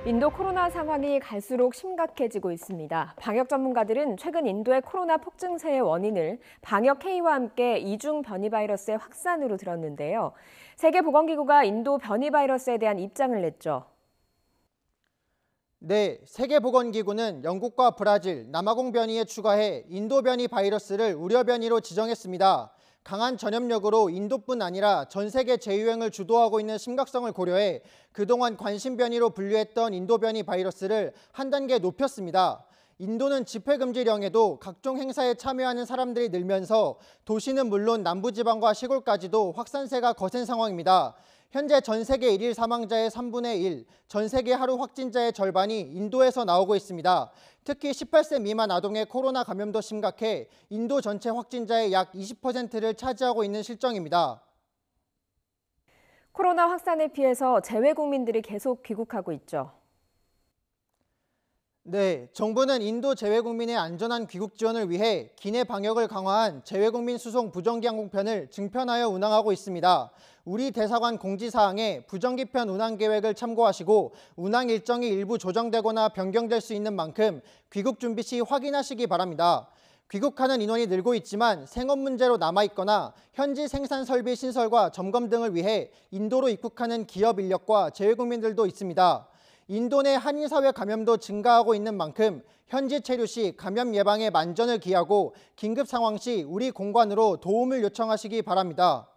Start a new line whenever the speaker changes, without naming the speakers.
인도 코로나 상황이 갈수록 심각해지고 있습니다. 방역 전문가들은 최근 인도의 코로나 폭증세의 원인을 방역 해이와 함께 이중 변이 바이러스의 확산으로 들었는데요. 세계보건기구가 인도 변이 바이러스에 대한 입장을 냈죠.
네, 세계보건기구는 영국과 브라질, 남아공 변이에 추가해 인도 변이 바이러스를 우려 변이로 지정했습니다. 강한 전염력으로 인도뿐 아니라 전 세계 재유행을 주도하고 있는 심각성을 고려해 그동안 관심 변이로 분류했던 인도 변이 바이러스를 한 단계 높였습니다. 인도는 집회금지령에도 각종 행사에 참여하는 사람들이 늘면서 도시는 물론 남부지방과 시골까지도 확산세가 거센 상황입니다. 현재 전 세계 일일 사망자의 3분의 1, 전 세계 하루 확진자의 절반이 인도에서 나오고 있습니다. 특히 18세 미만 아동의 코로나 감염도 심각해 인도 전체 확진자의 약 20%를 차지하고 있는 실정입니다.
코로나 확산을 피해서 재외 국민들이 계속 귀국하고 있죠.
네, 정부는 인도 재외국민의 안전한 귀국 지원을 위해 기내 방역을 강화한 재외국민 수송 부정기 항공편을 증편하여 운항하고 있습니다. 우리 대사관 공지사항에 부정기편 운항 계획을 참고하시고 운항 일정이 일부 조정되거나 변경될 수 있는 만큼 귀국 준비 시 확인하시기 바랍니다. 귀국하는 인원이 늘고 있지만 생업 문제로 남아있거나 현지 생산 설비 신설과 점검 등을 위해 인도로 입국하는 기업 인력과 재외국민들도 있습니다. 인도 내 한인사회 감염도 증가하고 있는 만큼 현지 체류 시 감염 예방에 만전을 기하고 긴급 상황 시 우리 공관으로 도움을 요청하시기 바랍니다.